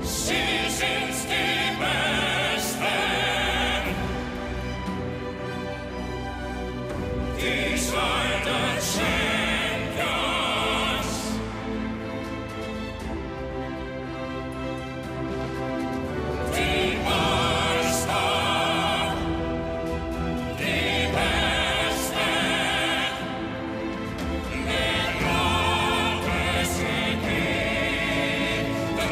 Seasons deepest then. These are the champions. Deepest then. Deepest then. Let love is in me, the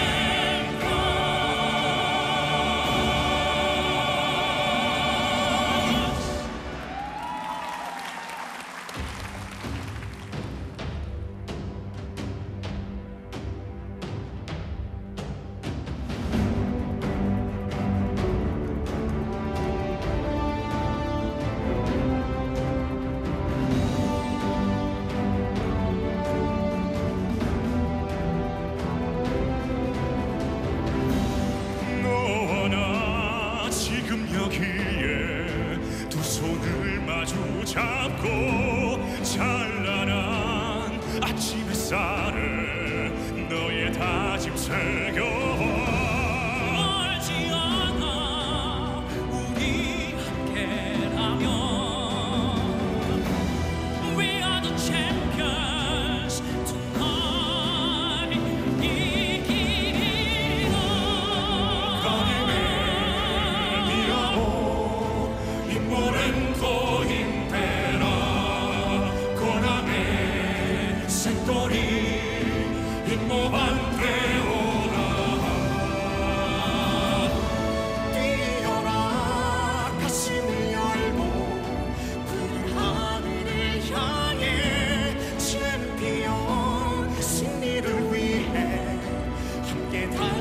너와 나 지금 여기에 두 손을 마주 잡고 찬란한 아침 햇살에 너의 다짐 새겨 멀지 않아 우리 함께라면 We are the champions tonight 이기리라 Il momento impera con a me settori immovante ora 뛰어라 가슴을 열고 푸른 하늘을 향해 챔피언 승리를 위해 함께 다